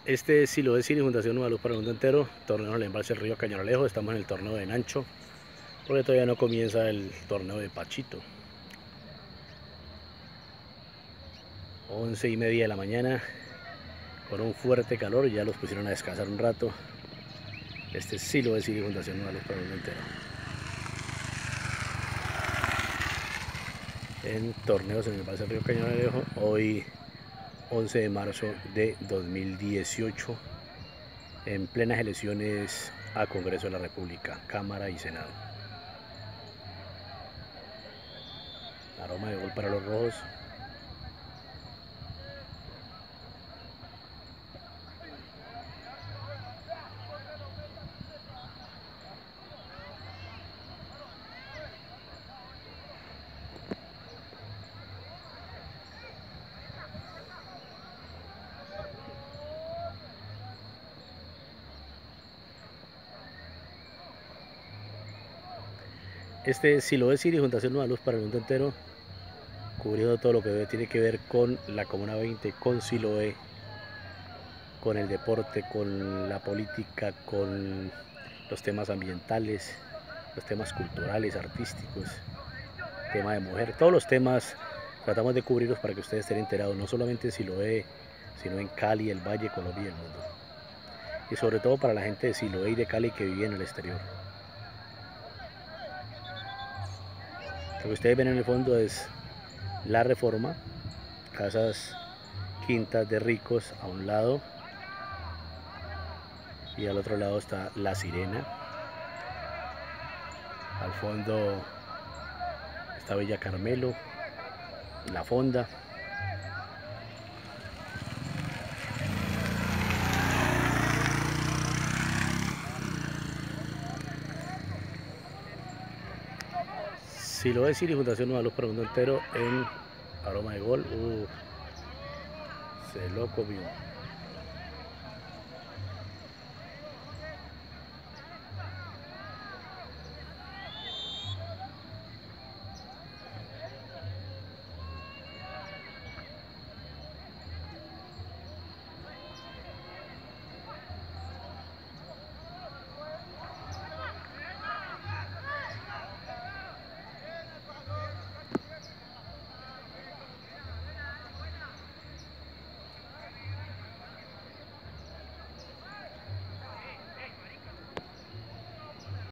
Este es Siloé City, Fundación Nueva Luz para el Mundo Entero, torneo en el embalse del río Cañaralejo. Estamos en el torneo de Nancho, porque todavía no comienza el torneo de Pachito. 11:30 de la mañana, con un fuerte calor, ya los pusieron a descansar un rato. Este es Siloé City, Fundación Nueva Luz para el Mundo Entero. En torneos en el embalse del río Cañaralejo, hoy 11 de marzo de 2018, en plenas elecciones a Congreso de la República, Cámara y Senado. Aroma de gol para los rojos. Este es Siloé City, Fundación Nueva Luz para el Mundo Entero, cubriendo todo lo que tiene que ver con la Comuna 20, con Siloé, con el deporte, con la política, con los temas ambientales, los temas culturales, artísticos, tema de mujer, todos los temas tratamos de cubrirlos para que ustedes estén enterados, no solamente en Siloé, sino en Cali, el Valle, Colombia y el mundo. Y sobre todo para la gente de Siloé y de Cali que vive en el exterior. Lo que ustedes ven en el fondo es La Reforma, casas, quintas de ricos a un lado, y al otro lado está La Sirena. Al fondo está Villa Carmelo, La Fonda. Siloé City, Fundación Nueva Luz para el Mundo Entero, en aroma de gol. Se lo comió.